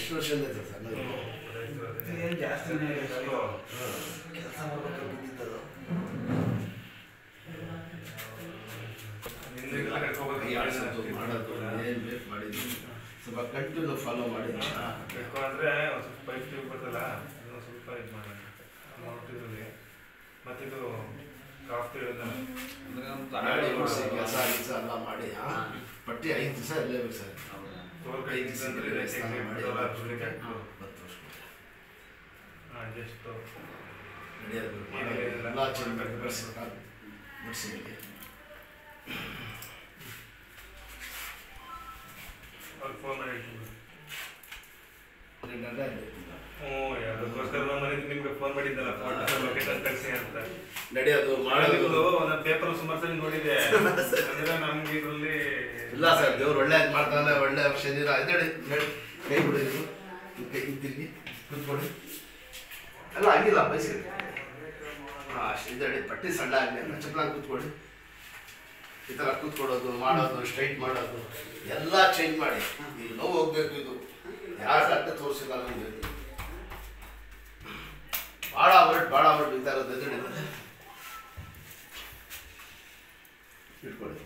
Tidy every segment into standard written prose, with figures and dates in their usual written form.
ಎಷ್ಟು ವರ್ಷದಿಂದ ಇದೆ ಸರ್ ಏನು ಜಾಸ್ತಿ ಕೆಲಸ ಮಾಡ್ಬೇಕು ಬಿದ್ದಿದ್ದದು ಮಾಡೋದು ಏನು ಬೇಕು ಮಾಡಿದ್ದೀನಿ ಸ್ವಲ್ಪ ಕಂಟಿನ್ಯೂ ಫಾಲೋ ಮಾಡಿ ಅಂದರೆ ಸ್ವಲ್ಪ ಪೈಪ್ ಟ್ಯೂಬ್ ಬರ್ತಲ್ಲ ಅದನ್ನು ಸ್ವಲ್ಪ ಇದು ಮಾಡೋಣ ನೋಡ್ತಿದ್ರಲ್ಲಿ ಮತ್ತಿದು ಕಾಫಿ ಗಾಡಿ ಓಡಿಸಿ ಕೆಲಸ ಕೆಲಸ ಎಲ್ಲ ಮಾಡಿ ಪಟ್ಟಿ 5 ದಿವಸ ಇರಲೇಬೇಕು ಸರ್ 5 ದಿವಸ ಮಾಡಿ 10 ವರ್ಷ ಜಸ್ಟ್ ನಡೆಯೋದು ಎಲ್ಲ ಚೆನ್ನಾಗಿ ಬಿಡಿಸಿ ಅವ್ರು ಫೋನ್ ಮಾಡಿ ಅದಕ್ಕೋಸ್ಕರ ನಮ್ಮ ಮನೆಯಿಂದ ನಿಮ್ಗೆ ಫೋನ್ ಮಾಡಿದ್ದಲ್ಲ ಲೊಕೇಶನ್ ಕಳಿಸಿ ಅಂತ ನಡೆಯೋದು ಮಾಡೋದು ಒಂದು ಪೇಪರ್ ಸುಮಾರು ಸಲ ನೋಡಿದೆ ಅಂದ್ರೆ ನಮ್ಗೆ ಇದರಲ್ಲಿ ಇಲ್ಲ ಸರ್ ದೇವ್ರು ಒಳ್ಳೆ ಮಾಡ್ತಾನೆ ಒಳ್ಳೆ ಶರೀರ ಇದೇಳಿ ಕೈ ಬಿಡೋದು ಕೈ ತಿರುಗಿ ಕೂತ್ಕೊಳ್ಳಿ ಎಲ್ಲ ಆಗಿಲ್ಲ ಬಯಸಿರಿ ಅಷ್ಟು ಇದೇಳಿ ಪಟ್ಟಿ ಸಣ್ಣ ಆಗಲಿ ಅಂತ ಚಪ್ಪಲಾಗಿ ಕೂತ್ಕೊಳ್ಳಿ ಈ ಥರ ಕೂತ್ಕೊಳ್ಳೋದು ಮಾಡೋದು ಸ್ಟ್ರೈಟ್ ಮಾಡೋದು ಎಲ್ಲ ಚೇಂಜ್ ಮಾಡಿ ಈಗ ನೋವು ಹೋಗ್ಬೇಕು ಇದು ಯಾರ ಡಾಕ್ಟರ್ ತೋರಿಸಿಲ್ಲ ನಮಗೆ ಭಾಳ ಹೊರಟು ಈ ಥರದ್ದು ಎದುರು ಇಟ್ಕೊಳ್ಳಿ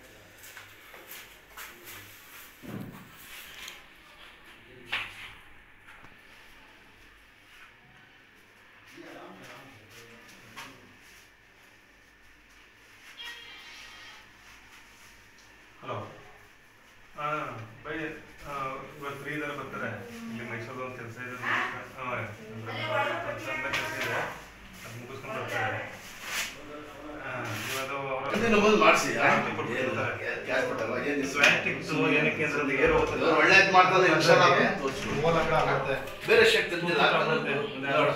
ಹಲೋ ಹಾಂ ಬೈ ಇವತ್ತು ಫ್ರೀ ಇದ್ದಾರೆ ಬರ್ತಾರೆ ಇಲ್ಲಿ ಮೈಸೂರು ಒಂದು ಕೆಲಸ ಇದೆ ಕೆಲಸ ಇದೆ ಅದು ಮುಗಿಸ್ಕೊಂಡು ಬರ್ತಾರೆ ಮಾಡಿಸಿ ಒಳ್ಳೇದು ಮಾಡ್ತಾರೆ ಬೇರೆ ಶಕ್ತಿ